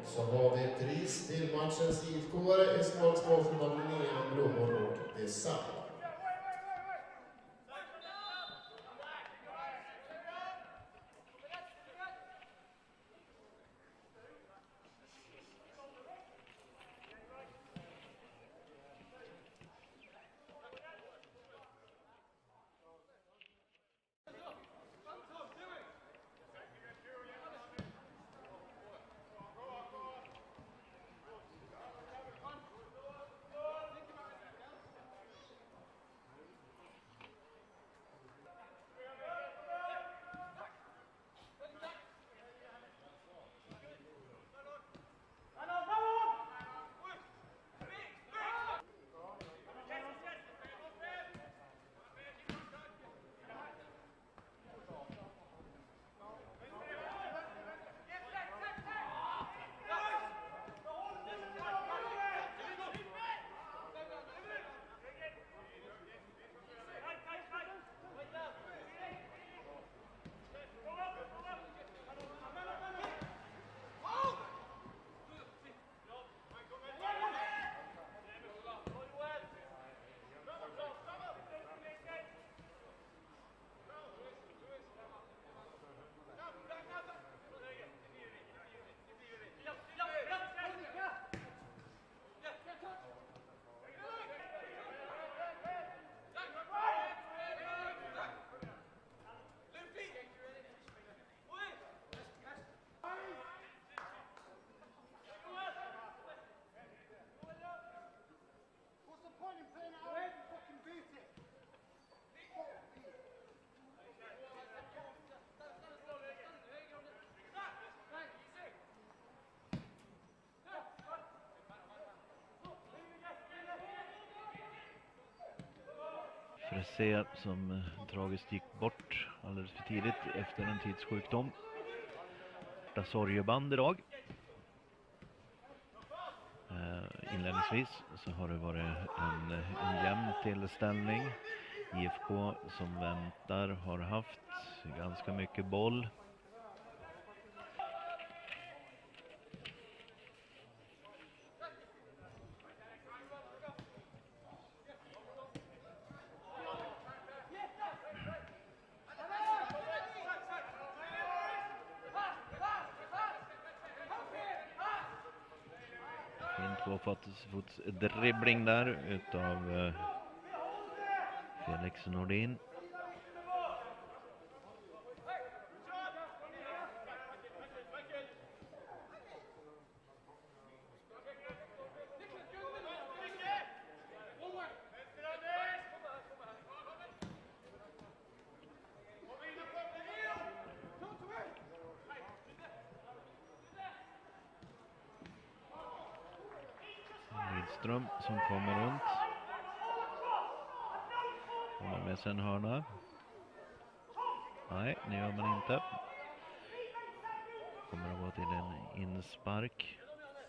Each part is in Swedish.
Så har vi pris till matchens IFK-are i smalsmål från Linnea, blommor och design. Fressé som tragiskt gick bort alldeles för tidigt efter en tidssjukdom. Sorgeband idag. Inledningsvis så har det varit en jämn tillställning. IFK som väntar har haft ganska mycket boll. Fått dribbling där utav Felix Nordin. Lidström som kommer runt. Kommer med sig en hörna. Nej, det gör man inte. Kommer att gå till en inspark.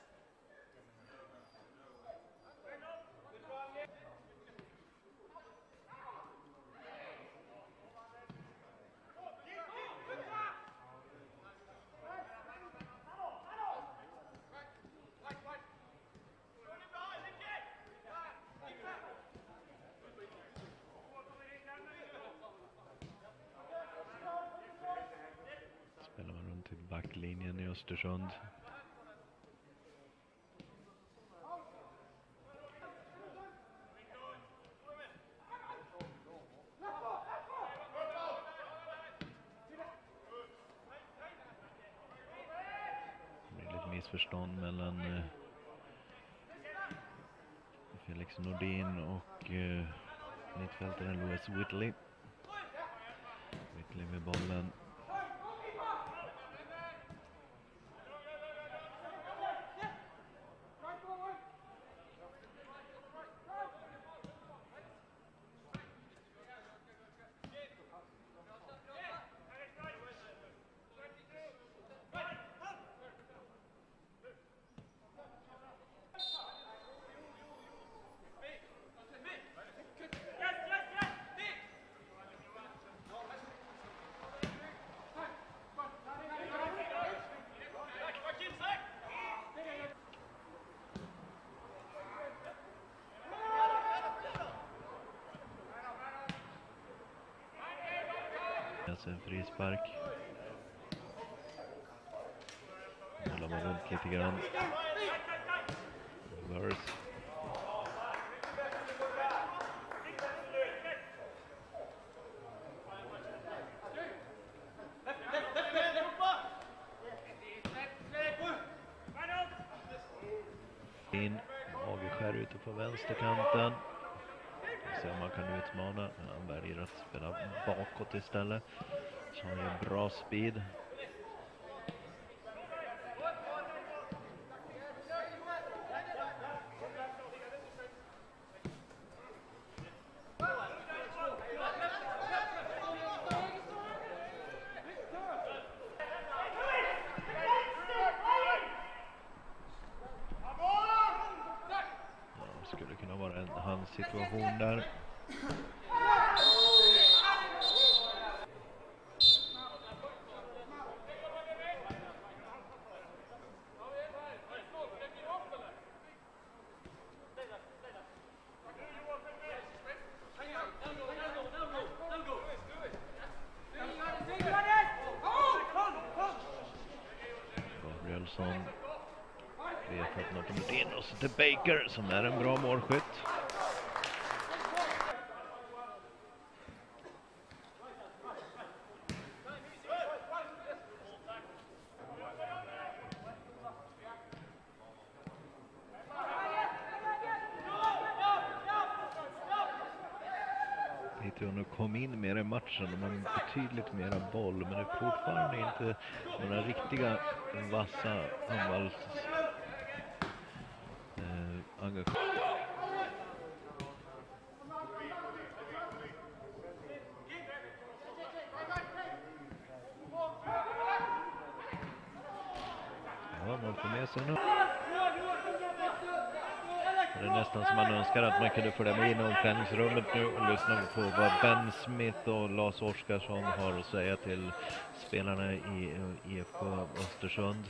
Backlinjen i Östersund. Det blir lite missförstånd mellan Felix Nordin och mittfältaren Louis Whitley. Whitley med bollen. Alltså en frispark. Håller man runt lite grann. Reverse. In. Ageskär ute på vänsterkanten. Se om man kan utmana. Han väljer att spela bakåt istället. Så han har bra speed. Skulle kunna vara en handsituation där. Gabrielsson vet att den har kommit in och så till Baker som är en bra målskytt. Hon kom in mer i matchen och man betydligt mera boll, men det är fortfarande inte några riktiga vassa anfalls engagemang. Ja, man får med sig nu. Det är nästan som man önskar att man kunde följa med in i omklädningsrummet nu och lyssna på vad Ben Smith och Lars Oskarsson har att säga till spelarna i IFK Östersund.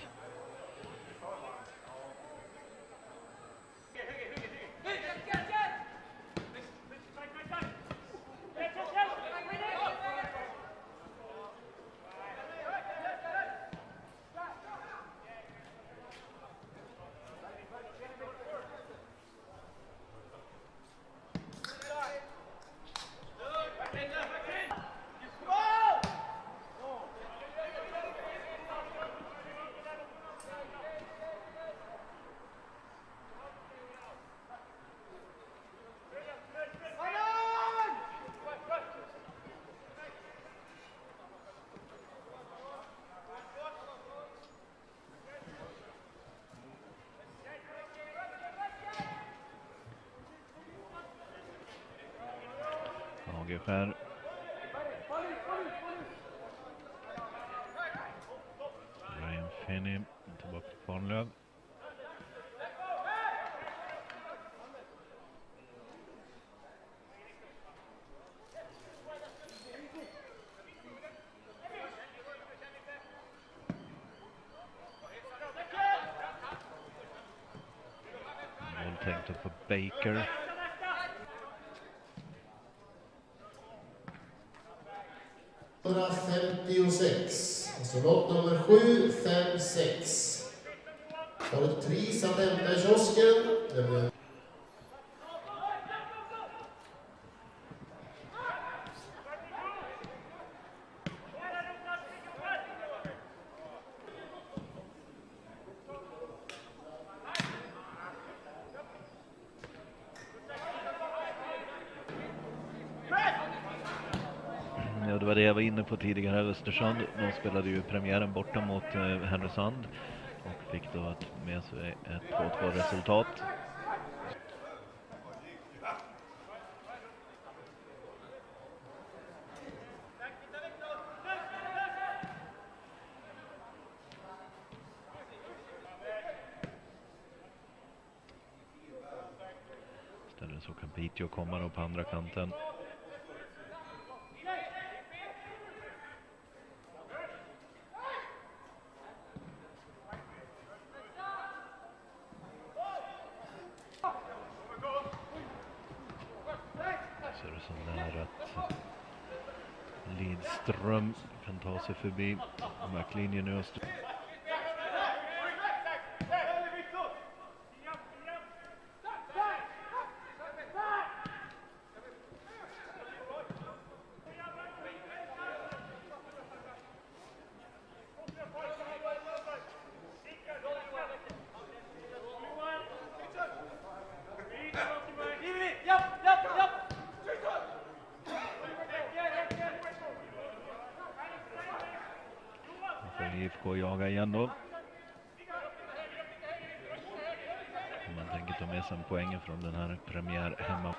Ageskär. Ryan Finney tillbaka till Kvarnlöv. Mål tänkt på Baker. Nummer 56, alltså lott nummer 756. Har ett pris att hämta i kiosken. Ja, det var det jag var inne på tidigare. Östersund, de spelade ju premiären borta mot Härnösand och fick då med sig ett 2-2 resultat. Istället så kan Piteå komma då på andra kanten. Lidström kan ta sig förbi backlinjen i Öster. IFK jaga igen då. Man tänker ta med sig en poäng från den här premiär hemma.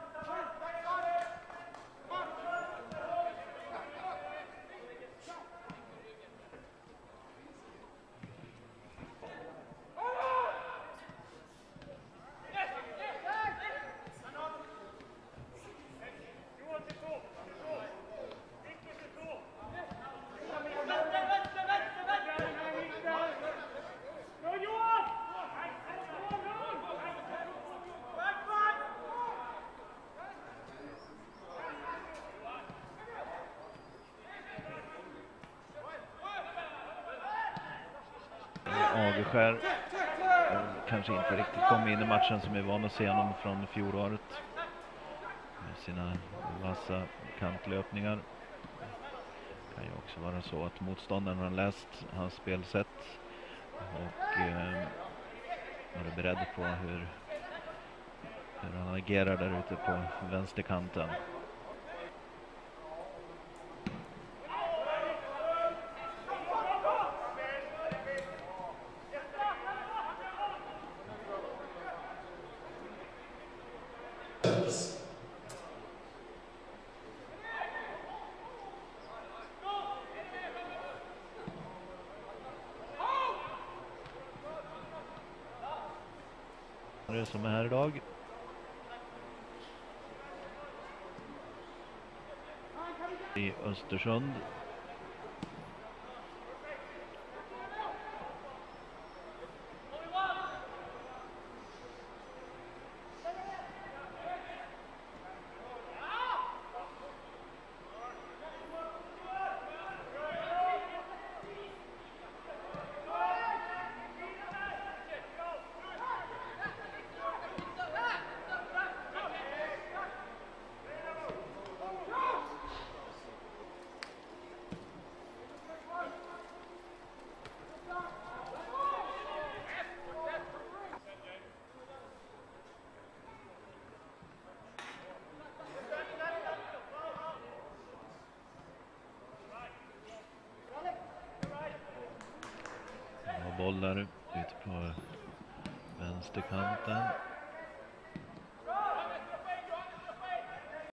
Ageskär kanske inte riktigt kom in i matchen som vi är vana att se honom från fjolåret med sina vassa kantlöpningar. Det kan ju också vara så att motståndaren har läst hans spelsätt och är beredd på hur han agerar där ute på vänsterkanten. Det som är här idag. I Östersund. Bollar ute på vänsterkanten.